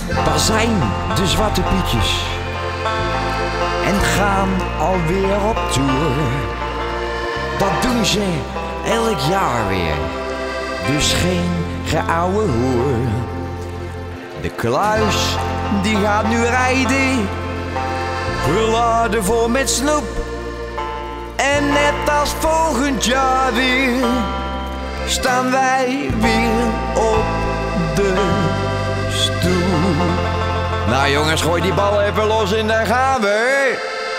Waar zijn de Zwarte Pietjes? En gaan alweer op tour. Dat doen ze elk jaar weer. Dus geen geouwe hoer. De kluis die gaat nu rijden, geladen vol met snoep. En net als volgend jaar weer staan wij weer op de stoel. Nou jongens, gooi die bal even los en daar gaan we.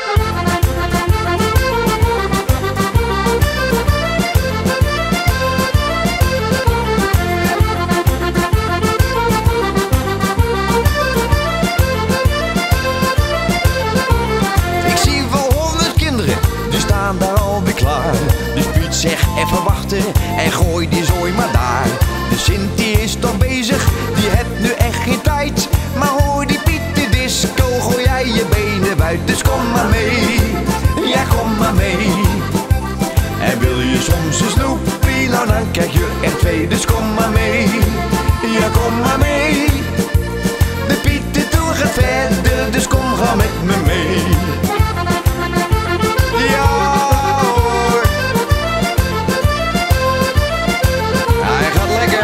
Ik zie wel 100 kinderen, die staan daar alweer klaar. Dus Piet zegt even wachten en gooi die zooi maar daar. De Sint die is toch bezig, die heeft nu echt geen tijd. Maar hoor die Piet de disco, gooi jij je benen buiten. Dus kom maar mee, ja kom maar mee. En wil je soms een snoepie, nou dan krijg je er 2. Dus kom maar mee, ja kom maar mee. De Piet de Tour gaat verder, dus kom ga met me mee. Ja hoor. Hij gaat lekker.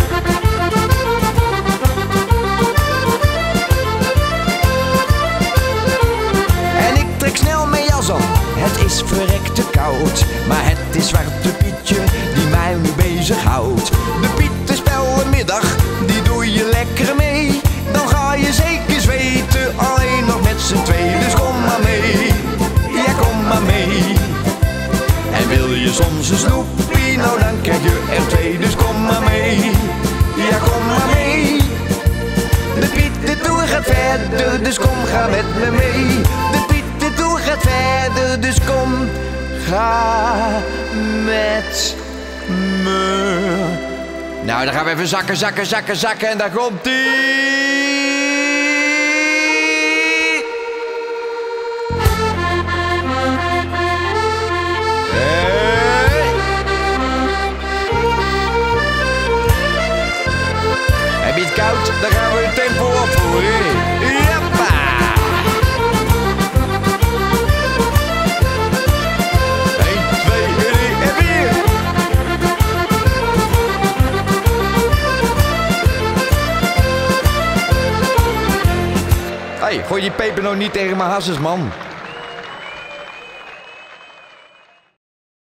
En ik trek snel mijn jas aan. Het is verrekte koud, maar het is Zwarte Pietje die mij nu bezighoudt. De Pieterspellenmiddag, die doe je lekker mee. Dan ga je zeker zweten, alleen nog met z'n 2. Dus kom maar mee, ja kom maar mee. En wil je soms een snoepie, nou dan krijg je er 2. Dus kom maar mee, ja kom maar mee. De Piet de Tour gaat verder, dus kom ga met me mee. De Piet de Tour gaat verder, dus kom ga met me. Nou, dan gaan we even zakken en daar komt ie. Hey. Heb je het koud? Dan gaan we het tempo opvoeren. Jappa! Hey, gooi die peper nou niet tegen mijn hasses, man.